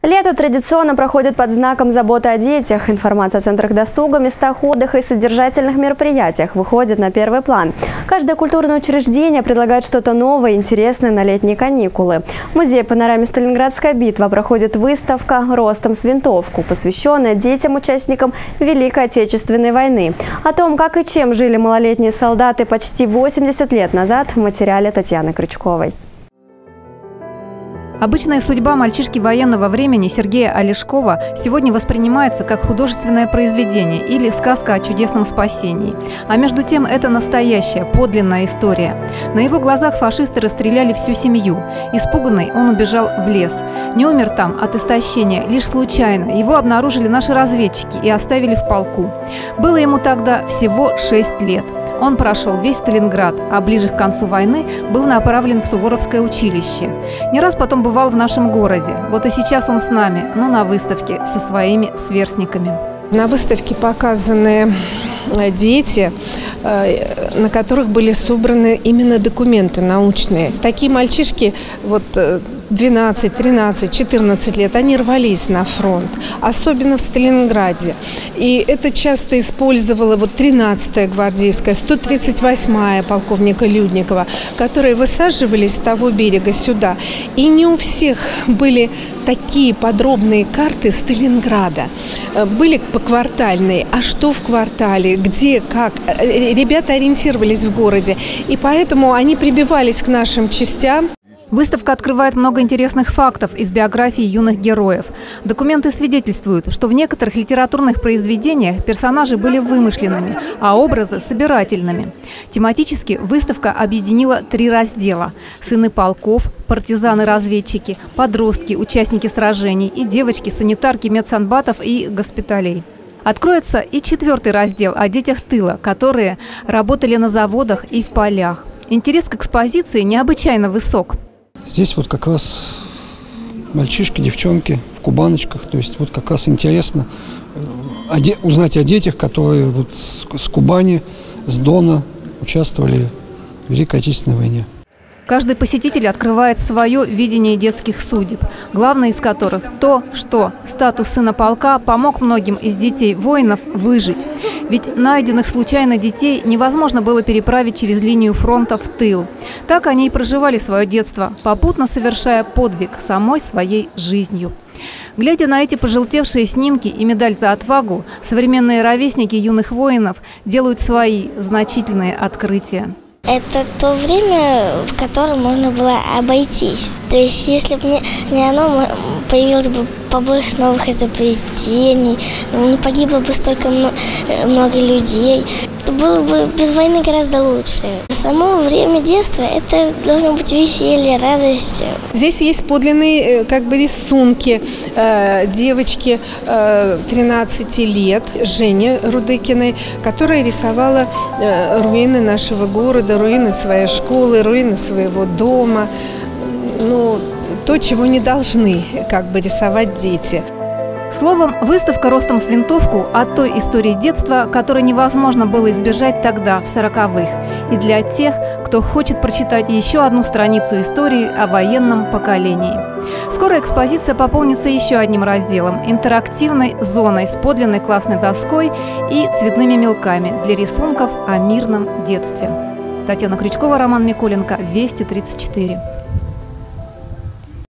Лето традиционно проходит под знаком заботы о детях. Информация о центрах досуга, местах отдыха и содержательных мероприятиях выходит на первый план. Каждое культурное учреждение предлагает что-то новое и интересное на летние каникулы. В музее панораме «Сталинградская битва» проходит выставка «Ростом с винтовку», посвященная детям-участникам Великой Отечественной войны. О том, как и чем жили малолетние солдаты почти 80 лет назад, в материале Татьяны Крючковой. Обычная судьба мальчишки военного времени Сергея Олешкова сегодня воспринимается как художественное произведение или сказка о чудесном спасении. А между тем это настоящая, подлинная история. На его глазах фашисты расстреляли всю семью. Испуганный он убежал в лес. Не умер там от истощения, лишь случайно. Его обнаружили наши разведчики и оставили в полку. Было ему тогда всего 6 лет. Он прошел весь Сталинград, а ближе к концу войны был направлен в Суворовское училище. Не раз потом бывал в нашем городе. Вот и сейчас он с нами, но на выставке со своими сверстниками. На выставке показаны дети, на которых были собраны именно документы научные. Такие мальчишки, 12, 13, 14 лет, они рвались на фронт, особенно в Сталинграде. И это часто использовала 13-я гвардейская, 138-я полковника Людникова, которые высаживались с того берега сюда. И не у всех были такие подробные карты Сталинграда. Были поквартальные, а что в квартале, где, как. Ребята ориентировались в городе, и поэтому они прибивались к нашим частям. Выставка открывает много интересных фактов из биографии юных героев. Документы свидетельствуют, что в некоторых литературных произведениях персонажи были вымышленными, а образы – собирательными. Тематически выставка объединила 3 раздела – сыны полков, партизаны-разведчики, подростки, участники сражений и девочки-санитарки медсанбатов и госпиталей. Откроется и 4-й раздел о детях тыла, которые работали на заводах и в полях. Интерес к экспозиции необычайно высок. Здесь как раз мальчишки, девчонки в кубаночках. То есть как раз интересно узнать о детях, которые с Кубани, с Дона участвовали в Великой Отечественной войне. Каждый посетитель открывает свое видение детских судеб, главное из которых то, что статус сына полка помог многим из детей воинов выжить. Ведь найденных случайно детей невозможно было переправить через линию фронта в тыл. Так они и проживали свое детство, попутно совершая подвиг самой своей жизнью. Глядя на эти пожелтевшие снимки и медаль за отвагу, современные ровесники юных воинов делают свои значительные открытия. Это то время, в котором можно было обойтись. То есть, если бы не оно, появилось бы побольше новых изобретений, не погибло бы столько много людей. Это было бы без войны гораздо лучше. Само время детства – это должно быть веселье, радость. Здесь есть подлинные рисунки девочки 13 лет, Жени Рудыкиной, которая рисовала руины нашего города, руины своей школы, руины своего дома. То, чего не должны рисовать дети. Словом, выставка «Ростом с винтовку» о той истории детства, которой невозможно было избежать тогда, в 40-х. И для тех, кто хочет прочитать еще одну страницу истории о военном поколении. Скоро экспозиция пополнится еще одним разделом – интерактивной зоной с подлинной классной доской и цветными мелками для рисунков о мирном детстве. Татьяна Крючкова, Роман Миколенко, Вести 34.